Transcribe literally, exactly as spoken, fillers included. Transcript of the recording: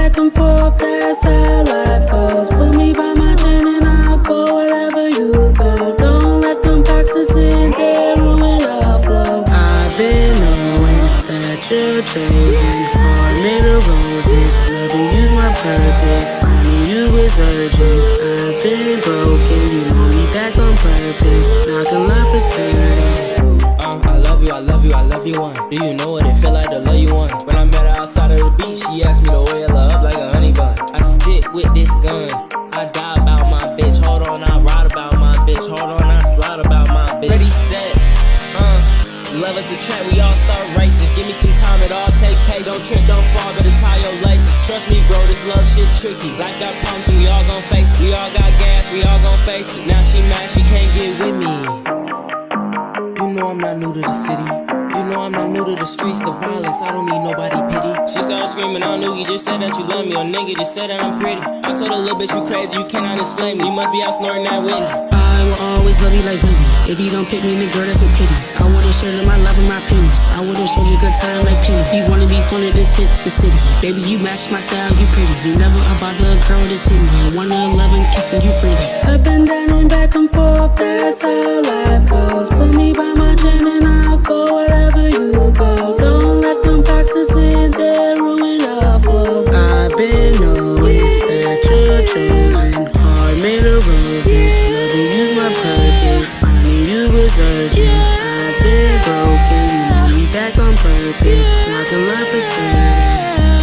back and forth, that's how life goes. Put me by my chin and I'll go wherever you go. Don't let them boxes in there ruin our flow. I've been knowing that you're chosen, heart made of roses. Loving you's my purpose, finding you is urgent. I've been broken, you want me back on purpose. Knocking love for certain. Uh, I love you, I love you, I love you one. Do you know what it feel like to love you one? When I met her outside of the beach, she asked me to oil her up like a honey bun. I stick with this gun, I die about my bitch. Hold on, I ride about my bitch. Hold on, I slide about my bitch. Ready, set, uh love is a trap, we all start races. Give me some time, it all takes patience. Don't trip, don't fall, better tie your laces. Trust me bro, this love shit tricky. Like I promised you, we all gon' face it. We all got gas, we all gon' face it. Now she mad, she can't get with me. You know I'm not new to the city. You know I'm not new to the streets, the violence, I don't need nobody pity. She started screaming, oh nigga, you just said that you love me. Or nigga, just said that I'm pretty. I told her, little bitch, you crazy, you cannot enslave me. You must be out snorting that wind. I will always love you like Whitney. If you don't pick me, then girl, that's a pity. I would've showed you my love and my penis. I would've showed you good time like Penny. You wanna be funny, just hit the city. Baby, you match my style, you pretty. You never about the girl that's hit me. one eleven kissing you freely. Up and down and back and forth, that's how life goes. Put me by my chin and I'll go wherever you go. Don't let them boxes in there ruin our flow. I've been knowing that you're chosen, heart made of roses. Loving you's my purpose, finding you is urgent. I've been broken, you want me back on purpose. Knocking love for certain.